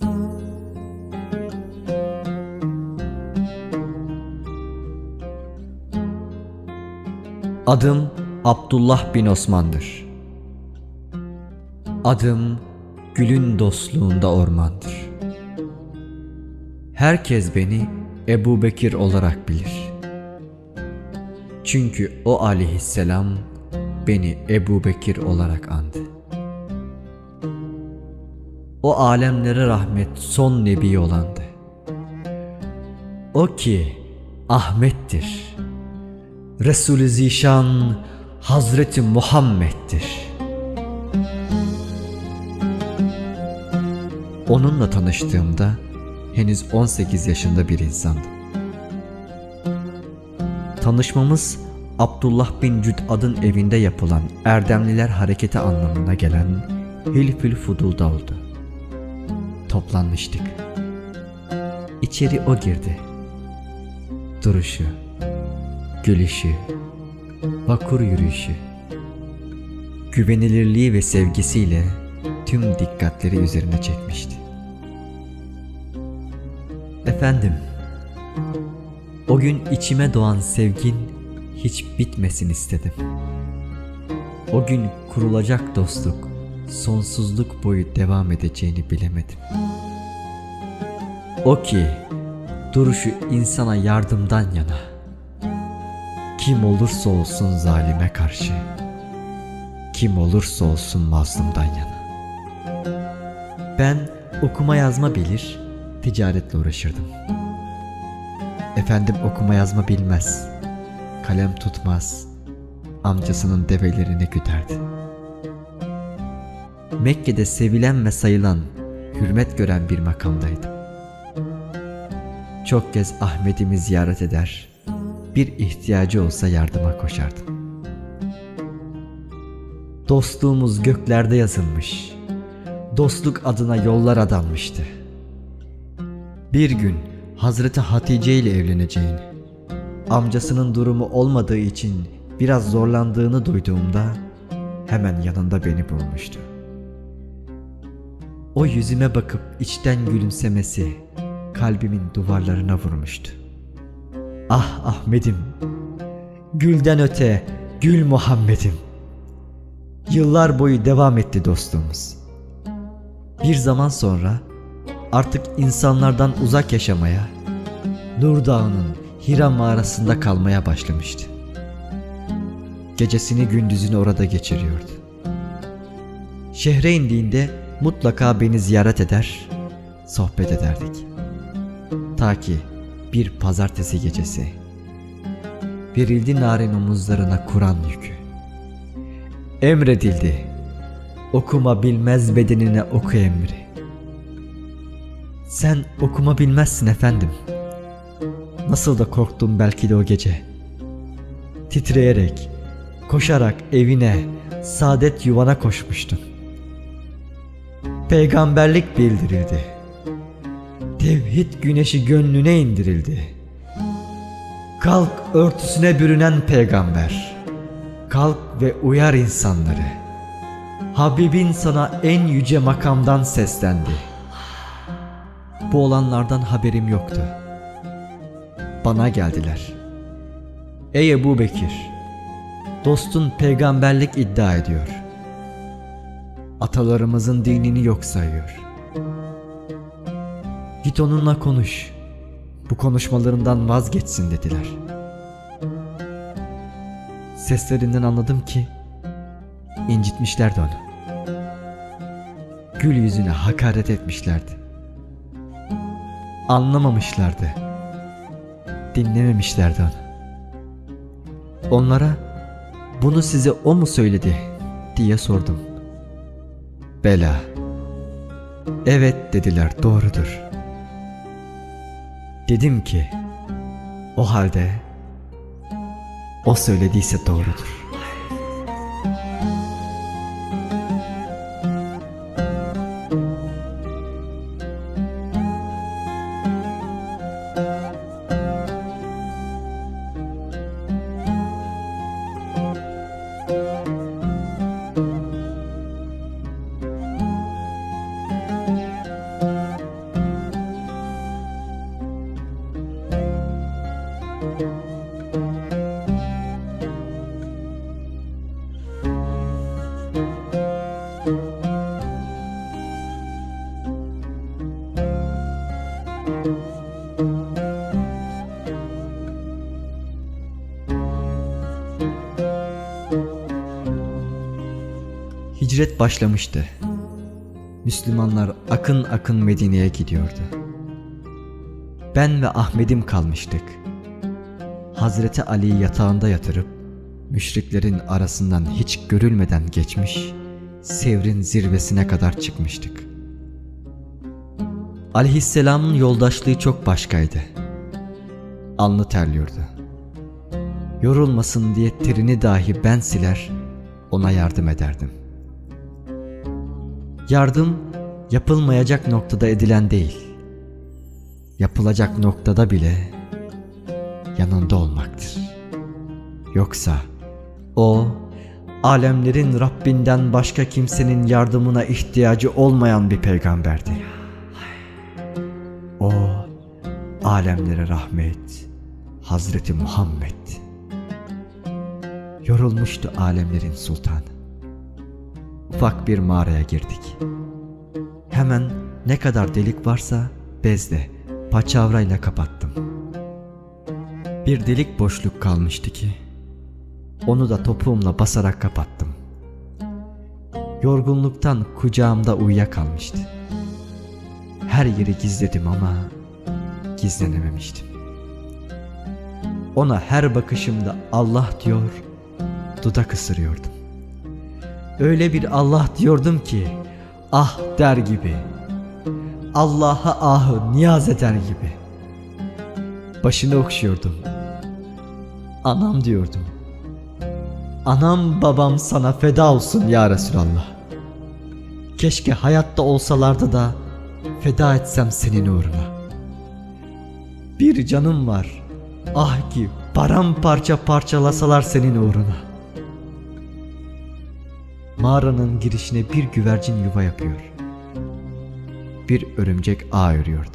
Adım Abdullah bin Osman'dır. Adım gülün dostluğunda ormandır. Herkes beni Ebu Bekir olarak bilir. Çünkü o aleyhisselam beni Ebu Bekir olarak andı. O alemlere rahmet son nebi olandı. O ki Ahmet'tir. Resul-i Zişan Hazreti Muhammed'dir. Onunla tanıştığımda henüz 18 yaşında bir insandım. Tanışmamız Abdullah bin Cüd'ad'ın evinde yapılan Erdemliler Hareketi anlamına gelen Hilfül Fudul'da oldu. Toplanmıştık. İçeri o girdi. Duruşu, gülüşü, vakur yürüyüşü, güvenilirliği ve sevgisiyle tüm dikkatleri üzerine çekmişti. Efendim, o gün içime doğan sevgin hiç bitmesin istedim. O gün kurulacak dostluk sonsuzluk boyu devam edeceğini bilemedim. O ki duruşu insana yardımdan yana, kim olursa olsun zalime karşı, kim olursa olsun mazlumdan yana. Ben okuma yazma bilir, ticaretle uğraşırdım. Efendim okuma yazma bilmez, kalem tutmaz, amcasının develerini güderdi. Mekke'de sevilen ve sayılan, hürmet gören bir makamdaydım. Çok kez Ahmet'imi ziyaret eder, bir ihtiyacı olsa yardıma koşardım. Dostluğumuz göklerde yazılmış, dostluk adına yollar adanmıştı. Bir gün Hazreti Hatice ile evleneceğini, amcasının durumu olmadığı için biraz zorlandığını duyduğumda hemen yanında beni bulmuştu. O yüzüme bakıp içten gülümsemesi kalbimin duvarlarına vurmuştu. Ah Ahmet'im, gülden öte gül Muhammed'im. Yıllar boyu devam etti dostluğumuz. Bir zaman sonra artık insanlardan uzak yaşamaya, Nur Dağı'nın Hira mağarasında kalmaya başlamıştı. Gecesini gündüzünü orada geçiriyordu. Şehre indiğinde mutlaka beni ziyaret eder, sohbet ederdik. Ta ki bir pazartesi gecesi verildi narin omuzlarına Kur'an yükü. Emredildi, okuma bilmez bedenine oku emri. Sen okuma bilmezsin efendim. Nasıl da korktum belki de o gece. Titreyerek, koşarak evine, saadet yuvana koşmuştun. Peygamberlik bildirildi. Tevhid güneşi gönlüne indirildi. Kalk örtüsüne bürünen peygamber. Kalk ve uyar insanları. Habibin sana en yüce makamdan seslendi. Bu olanlardan haberim yoktu. Bana geldiler. Ey Ebu Bekir, dostun peygamberlik iddia ediyor. Atalarımızın dinini yok sayıyor. Git onunla konuş. Bu konuşmalarından vazgeçsin dediler. Seslerinden anladım ki incitmişlerdi onu. Gül yüzüne hakaret etmişlerdi. Anlamamışlardı. Dinlememişlerdi onu. Onlara bunu size o mu söyledi diye sordum. Bela. Evet dediler, doğrudur. Dedim ki o halde o söylediyse doğrudur. Hicret başlamıştı. Müslümanlar akın akın Medine'ye gidiyordu. Ben ve Ahmet'im kalmıştık. Hazreti Ali'yi yatağında yatırıp müşriklerin arasından hiç görülmeden geçmiş, Sevr'in zirvesine kadar çıkmıştık. Aleyhisselam'ın yoldaşlığı çok başkaydı. Alnı terliyordu. Yorulmasın diye terini dahi ben siler, ona yardım ederdim. Yardım yapılmayacak noktada edilen değil, yapılacak noktada bile yanında olmaktır. Yoksa o, alemlerin Rabbinden başka kimsenin yardımına ihtiyacı olmayan bir peygamberdi. O, alemlere rahmet, Hazreti Muhammed. Yorulmuştu alemlerin sultanı. Ufak bir mağaraya girdik. Hemen ne kadar delik varsa bezle, paçavrayla kapattım. Bir delik boşluk kalmıştı ki, onu da topuğumla basarak kapattım. Yorgunluktan kucağımda uyuyakalmıştı. Her yeri gizledim ama gizlenememiştim. Ona her bakışımda Allah diyor, dudak ısırıyordum. Öyle bir Allah diyordum ki, ah der gibi, Allah'a ahı niyaz eder gibi. Başını okşuyordum. Anam diyordum. Anam babam sana feda olsun ya Resulallah. Keşke hayatta olsalardı da feda etsem senin uğruna. Bir canım var, ah ki paramparça parçalasalar senin uğruna. Mağaranın girişine bir güvercin yuva yapıyor. Bir örümcek ağ örüyordu.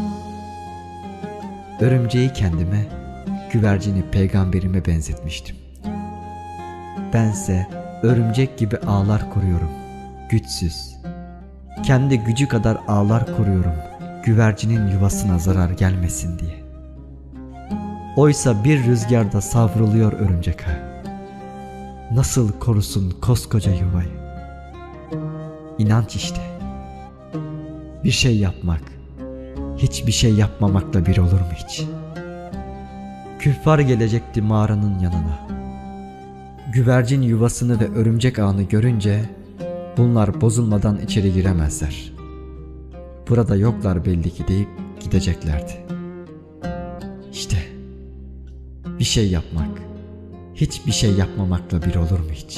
Örümceği kendime, güvercini peygamberime benzetmiştim. Bense örümcek gibi ağlar kuruyorum, güçsüz. Kendi gücü kadar ağlar kuruyorum, güvercinin yuvasına zarar gelmesin diye. Oysa bir rüzgarda savruluyor örümcek ağı. Nasıl korusun koskoca yuvayı? İnanç işte. Bir şey yapmak, hiçbir şey yapmamakla bir olur mu hiç? Küffar gelecekti mağaranın yanına. Güvercin yuvasını ve örümcek ağını görünce bunlar bozulmadan içeri giremezler. Burada yoklar belli ki deyip gideceklerdi. İşte bir şey yapmak, hiçbir şey yapmamakla bir olur mu hiç?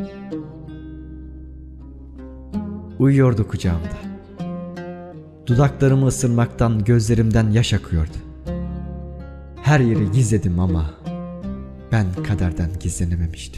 Uyuyordu kucağımda. Dudaklarımı ısırmaktan gözlerimden yaş akıyordu. Her yeri gizledim ama ben kaderden gizlenememiştim.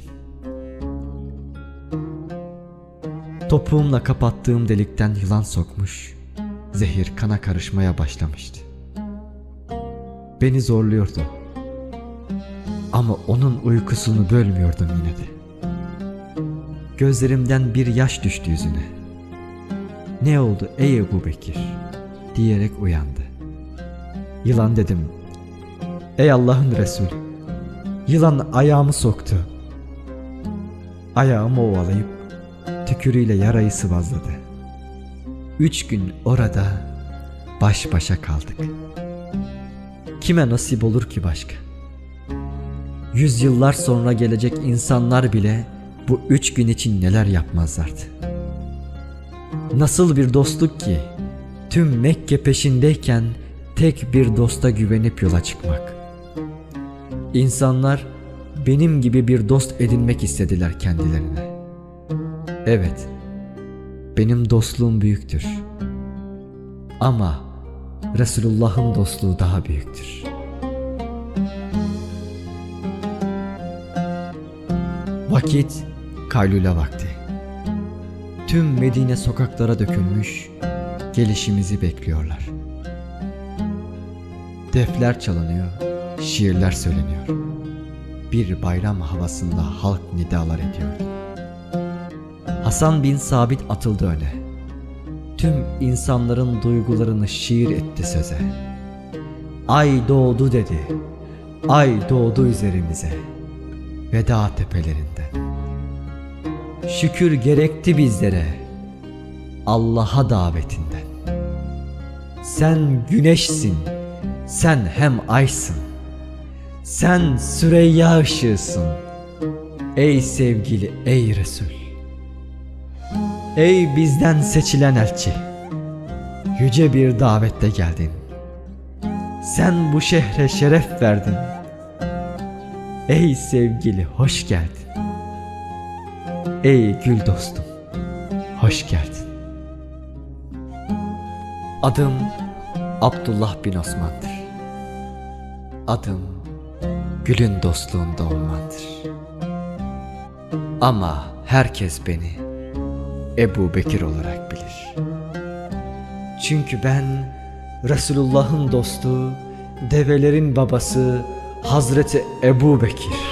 Topuğumla kapattığım delikten yılan sokmuş, zehir kana karışmaya başlamıştı. Beni zorluyordu. Ama onun uykusunu bölmüyordum yine de. Gözlerimden bir yaş düştü yüzüne. Ne oldu ey Ebu Bekir diyerek uyandı. Yılan dedim. Ey Allah'ın Resulü, yılan ayağımı soktu. Ayağımı ovalayıp tükürüğüyle yarayı sıvazladı. 3 gün orada baş başa kaldık. Kime nasip olur ki başka? Yüzyıllar sonra gelecek insanlar bile bu 3 gün için neler yapmazlardı. Nasıl bir dostluk ki tüm Mekke peşindeyken tek bir dosta güvenip yola çıkmak. İnsanlar benim gibi bir dost edinmek istediler kendilerine. Evet, benim dostluğum büyüktür. Ama Resulullah'ın dostluğu daha büyüktür. Vakit kaylule vakti. Tüm Medine sokaklara dökülmüş, gelişimizi bekliyorlar. Defler çalınıyor, şiirler söyleniyor. Bir bayram havasında halk nidalar ediyordu. Hasan bin Sabit atıldı öne. Tüm insanların duygularını şiir etti söze. Ay doğdu dedi, ay doğdu üzerimize, veda tepelerinden. şükür gerekti bizlere Allah'a davetinden. Sen güneşsin, sen hem aysın, sen Süreyya ışığısın. Ey sevgili, ey Resul. Ey bizden seçilen elçi, yüce bir davette geldin. Sen bu şehre şeref verdin. Ey sevgili, hoş geldin. Ey gül dostum, hoş geldin. Adım Abdullah bin Osman'dır. Adım gülün dostluğunda olmandır. Ama herkes beni Ebu Bekir olarak bilir. Çünkü ben Resulullah'ın dostu, develerin babası Hazreti Ebu Bekir.